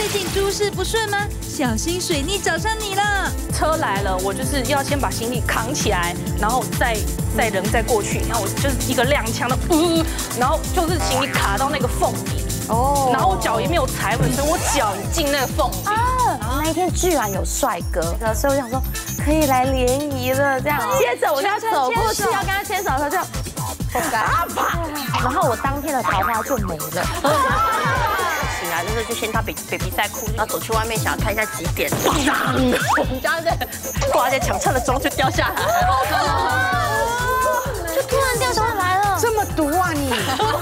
最近诸事不顺吗？小心水逆找上你了。 车来了，我就是要先把行李扛起来，然后再人再过去，然后我就是一个踉跄的，然后就是行李卡到那个缝里，然后我脚也没有踩稳，所以我脚进那个缝里。 那一天居然有帅哥，所以我想说可以来联谊了这样。接着我就要走过去要跟他牵手的时候就，然后我当天的桃花就没了。醒来就是就先到北鼻赛裤，然后走去外面想要看一下几点，我们家的挂在墙上的钟就掉下来了，就突然掉下来了。 这么毒啊你！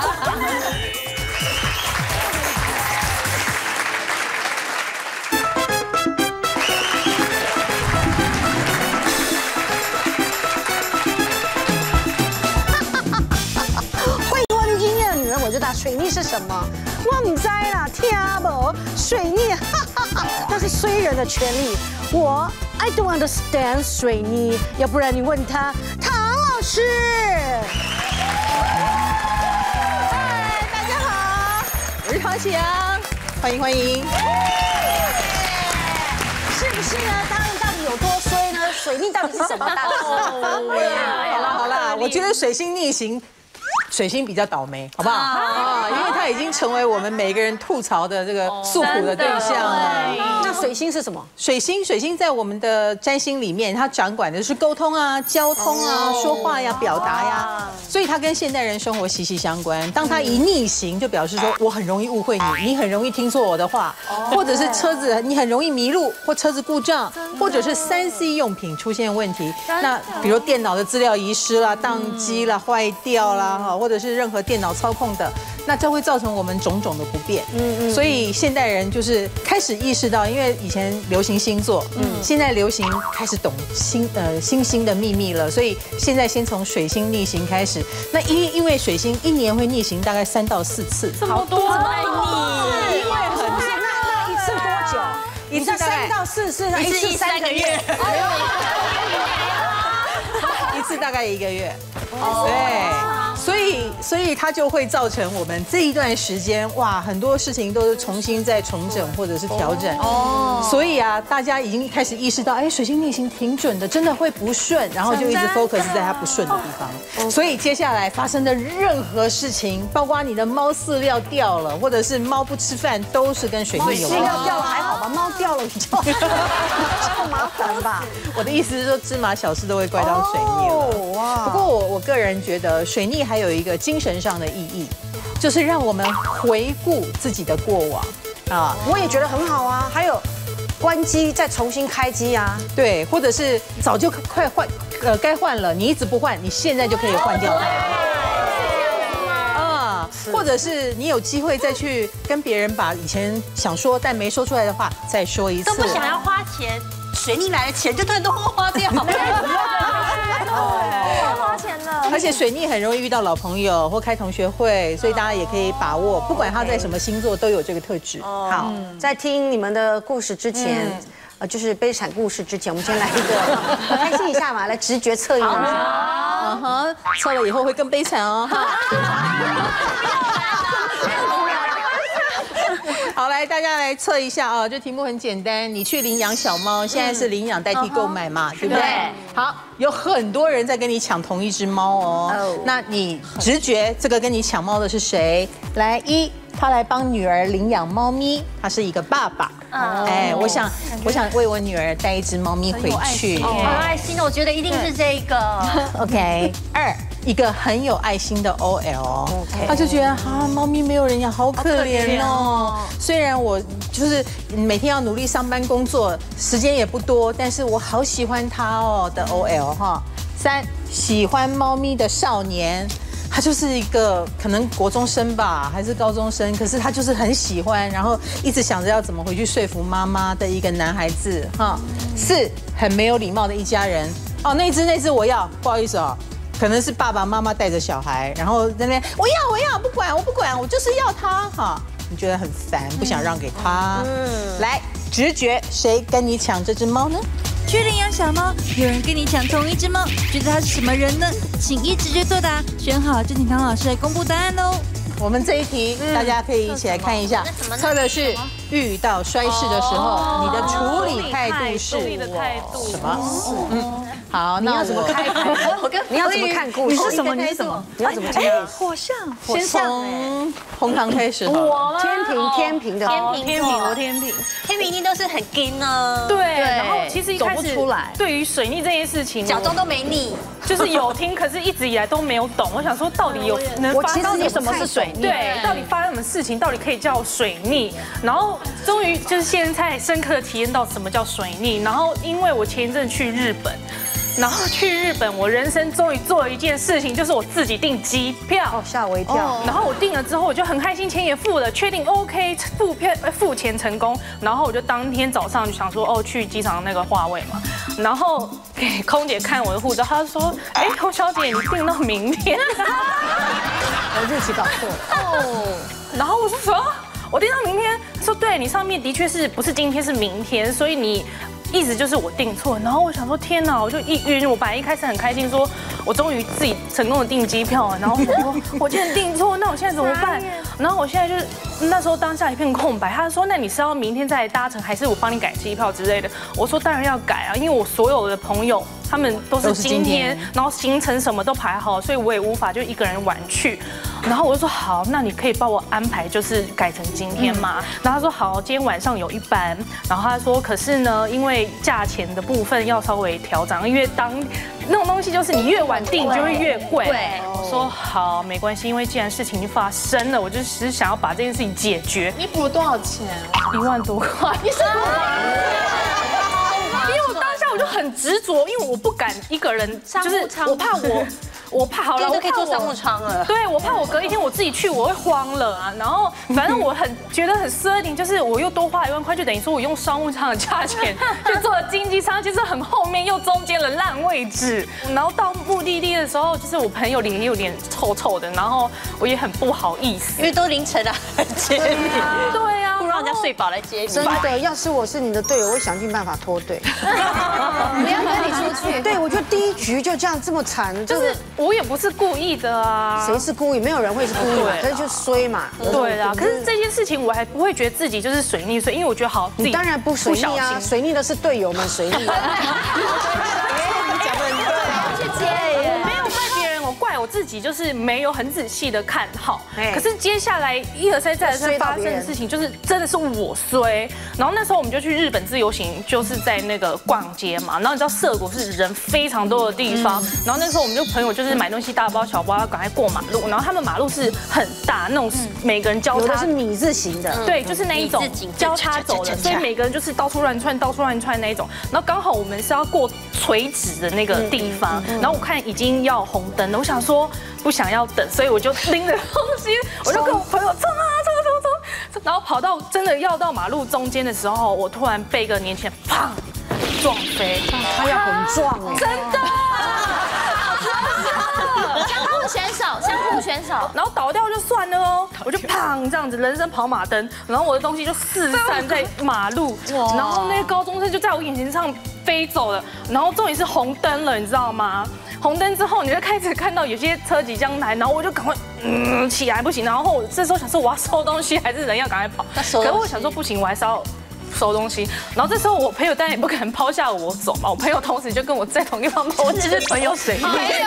水逆是什么？我唔知啦，听无水逆，那是衰人的权利。I don't understand 水逆，要不然你问他，唐老师。嗨，大家好，我是唐启阳，欢迎欢迎。是不是呢？他们到底有多衰呢？水逆到底是什么？ 好啦，我觉得水星逆行。水星比较倒霉，好不好？因为它已经成为我们每个人吐槽的这个诉苦的对象了。 那水星是什么？ 水星在我们的占星里面，它掌管的是沟通啊、交通啊、说话呀、表达呀，所以它跟现代人生活息息相关。当它一逆行，就表示说我很容易误会你，你很容易听错我的话，或者是车子你很容易迷路，或车子故障，或者是3C 用品出现问题。那比如电脑的资料遗失啦、宕机啦、坏掉啦，或者是任何电脑操控的，那这会造成我们种种的不便。所以现代人就是开始意识到，因为以前流行星座，现在流行开始懂星星的秘密了。所以现在先从水星逆行开始。那因为水星1年会逆行大概3到4次， 好多爱你，因为很那一次多久？ 一次大概 3到4次，那一次3个月。 一次大概1个月。对，所以它就会造成我们这一段时间，哇，很多事情都是重新再重整或者是调整。所以啊，大家已经开始意识到，哎，水星逆行挺准的，真的会不顺，然后就一直 focus 在它不顺的地方。所以接下来发生的任何事情，包括你的猫饲料掉了，或者是猫不吃饭，都是跟水逆有关。 饲料掉了还好吧，猫掉了比较麻烦吧。 我的意思是说，芝麻小事都会怪到水逆了。不过我个人觉得，水逆还有一个精神上的意义，就是让我们回顾自己的过往啊。 我也觉得很好啊。还有关机再重新开机啊。 对，或者是早就快换，该换了，你一直不换，你现在就可以换掉它。或者是你有机会再去跟别人把以前想说但没说出来的话再说一次。 都不想要花钱，水逆来的钱就都花掉。花钱的， 而且水逆很容易遇到老朋友或开同学会，所以大家也可以把握，不管他在什么星座都有这个特质。 好，在听你们的故事之前，就是悲惨故事之前，我们先来一个开心一下嘛，来直觉测验一下。 测了以后会更悲惨哦。好，来大家来测一下啊！这题目很简单，你去领养小猫，现在是领养代替购买嘛，对不对？好，有很多人在跟你抢同一只猫哦。那你直觉这个跟你抢猫的是谁？来，他来帮女儿领养猫咪，他是一个爸爸。哎，我想为我女儿带一只猫咪回去。 好有爱心的，我觉得一定是这个。 OK， 2，一个很有爱心的 OL， 他就觉得猫咪没有人养，好可怜哦。虽然我就是每天要努力上班工作，时间也不多，但是我好喜欢它哦的 OL 哈。3，喜欢猫咪的少年。他就是一个可能国中生吧，还是高中生，可是他就是很喜欢，然后一直想着要怎么回去说服妈妈的一个男孩子哈。4，很没有礼貌的一家人哦，那只我要，不好意思哦，可能是爸爸妈妈带着小孩，然后在那边我要，不管，我就是要他哈，你觉得很烦，不想让给他。来，直觉谁跟你抢这只猫呢？ 去领养小猫，有人跟你抢同一只猫，觉得他是什么人呢？请依直觉作答，选好就请唐老师来公布答案喽。 我们这一题大家可以一起来看一下，测的是遇到摔事的时候，你的处理态度是什么？好，你要怎么看？ 你要怎么看故事？ 你是什么？你是什么？ 你要怎么看？ 火象， 先从红糖开始。 我天平的， 我天平一定都是很硬呢。 对，然后其实一开始走不出来对于水逆这件事情， 假装都没你。 就是有听，可是一直以来都没有懂。我想说，到底能发生什么是水逆？对，到底发生什么事情，到底可以叫水逆？然后终于就是现在深刻的体验到什么叫水逆。然后因为我前一阵去日本。然后去日本，我人生终于做了一件事情，就是我自己订机票。 哦，吓我一跳。 然后我订了之后，我就很开心，钱也付了，确定 OK， 付钱成功。然后我就当天早上就想说，哦，去机场那个话位嘛。然后给空姐看我的护照，她说，哎，侯小姐，你订到明天。 我日期搞错了。 哦。然后我说什么？我订到明天。说对，你上面的确是不是今天是明天，所以你。意思就是我订错，然后我想说天哪，我就一晕。我本来一开始很开心，说我终于自己成功的订机票了，然后我竟然订错，那我现在怎么办？然后我现在就是那时候当下一片空白。他说那你是要明天再来搭乘，还是我帮你改机票之类的？我说当然要改啊，因为我所有的朋友他们都是今天，然后行程什么都排好，所以我也无法就一个人晚去。然后我就说好，那你可以帮我安排，就是改成今天嘛。然后他说好，今天晚上有一班。然后他说可是呢，因为价钱的部分要稍微调整，因为那种东西就是你越晚订就会越贵。我说好，没关系，因为既然事情已经发生了，我就只是想要把这件事情解决。 你补了多少钱 ？1万多块。因为我当下我就很执着，因为我不敢一个人，就是我怕好了， 我可以坐商务舱了。 对，我怕我隔一天我自己去我会慌了啊。然后反正我觉得很奢侈，就是我又多花1万块，就等于说我用商务舱的价钱去坐了经济舱，其实很后面又中间了烂位置。然后到目的地的时候，就是我朋友脸有点臭臭的，然后我也很不好意思， 因为都凌晨了还接你。 对啊， 不让人家睡饱来接你。 真的，要是我是你的队友，我会想尽办法脱队， 不要跟你出去。 对，我觉得第一局就这样这么惨， 就是我也不是故意的啊。 谁是故意？没有人会是故意嘛，可是就衰嘛。 对啊，可是这件事情我还不会觉得自己就是水逆，所以因为我觉得好， 你当然不水逆啊，水逆的是队友们水逆。你讲得很对啊， 去接耶。 没有怪别人，我怪我自己，就是没有很仔细的看好。可是接下来一而再再而三发生的事情，就是真的是我衰。然后那时候我们就去日本自由行，就是在那个逛街嘛。然后你知道涩谷是人非常多的地方，然后那时候我们就朋友就是买东西大包小包，要赶快过马路。然后他们马路是很大，那种每个人交叉， 有的是米字形的， 对，就是那一种交叉走的，所以每个人就是到处乱窜那一种。然后刚好我们是要过垂直的那个地方，然后我看已经要红灯了，我想说不想要等，所以我就拎着东西，我就跟我朋友冲，然后跑到真的要到马路中间的时候，我突然被一个年轻人砰撞飞， 他要很壮哎， 真的。 相扑选手， 然后倒掉就算了哦，我就砰这样子人生跑马灯，然后我的东西就四散在马路，然后那个高中生就在我眼前上飞走了，然后终于是红灯了，你知道吗？红灯之后，你就开始看到有些车即将来，然后我就赶快起来不行，然后我这时候想说我要收东西，还是人要赶快跑，可是我想说不行，我还是要收东西。然后这时候我朋友当然也不可能抛下我走嘛，我朋友同时就跟我在同一个地方跑，我只是朋友水逆。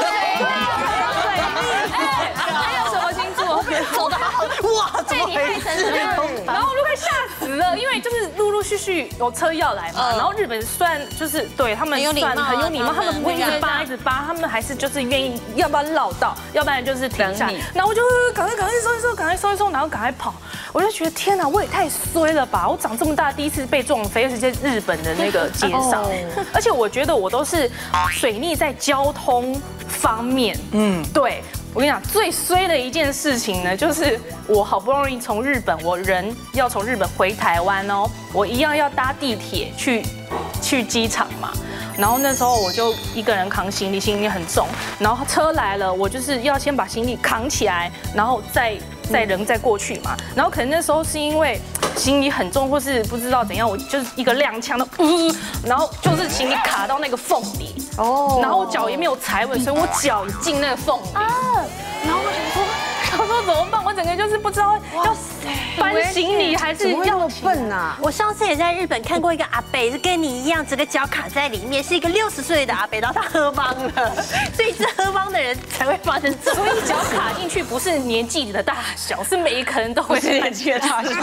还有什么星座？走得好，哇，被你害成这样，然后我就快吓死了，因为就是陆陆续续有车要来嘛，然后日本算就是对他们算很有礼貌，他们不会一直扒，他们还是就是愿意，要不然绕道，要不然就是停下。然后我就赶快收一收，然后赶快跑。我就觉得天哪，我也太衰了吧！我长这么大第一次被撞飞，而且在日本的那个街上，而且我觉得我都是水逆在交通方面，对。我跟你讲，最衰的一件事情呢，就是我好不容易从日本，我人要从日本回台湾哦，我一样要搭地铁去机场嘛。然后那时候我就一个人扛行李，行李很重，然后车来了，我就是要先把行李扛起来，然后再人再过去嘛。然后可能那时候是因为行李很重，或是不知道怎样，我就是一个踉跄的，然后就是行李卡到那个缝里，然后我脚也没有踩稳，所以我脚也进那个缝里，然后我想说怎么办？我整个就是不知道要搬行李还是要怎么会那么笨啊？ 我上次也在日本看过一个阿伯，是跟你一样，整个脚卡在里面，是一个60岁的阿伯，然后他喝懵了，所以是喝懵的人才会发生这种。 所以脚卡进去不是年纪的大小，是每一个人都会是年纪的大小。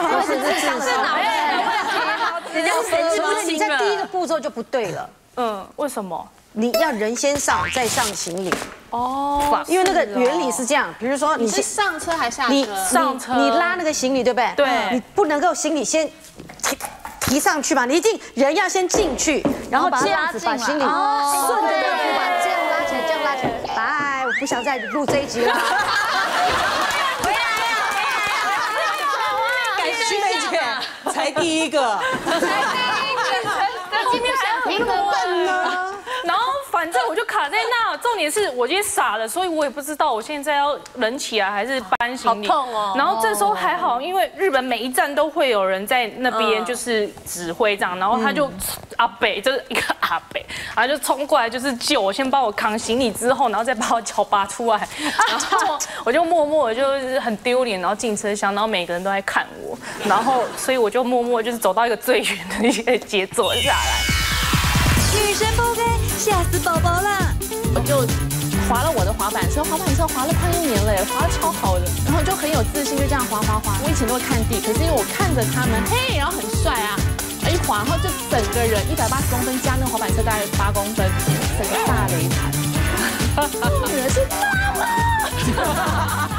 人家神志不清你在第一个了。 步骤就不对了。 为什么？ 你要人先上，再上行李。 哦， 因为那个原理是这样，比如说你是上车还下你车？ 上车你拉那个行李对不对？ 对你不能够行李先提上去嘛，你一定人要先进去，然后这样子把行李顺着那个扶把这样拉起来，这样拉起来。来，我不想再录这一集了。 徐美姐才第一个， 今天还有笨呢？ 然后反正我就卡在那，重点是我今天傻了，所以我也不知道我现在要人起来还是搬行李。 好痛哦然后这时候还好，因为日本每一站都会有人在那边就是指挥这样，然后他就阿北就是一个阿北，然后就冲过来就是救我，先帮我扛行李之后，然后再把我脚拔出来，然后我就默默的就是很丢脸，然后进车厢，然后每个人都在看我，然后所以我就默默就是走到一个最远的一个节坐下来。 女神不该吓死宝宝啦！ 我就滑了我的滑板车，滑板车滑了快1年了耶，滑得超好的，然后就很有自信，就这样滑滑滑。我以前都会看地，可是因为我看着他们，嘿，然后很帅啊，一滑，然后就整个人180公分加那个滑板车大概8公分，整个大雷惨。女人是妈妈。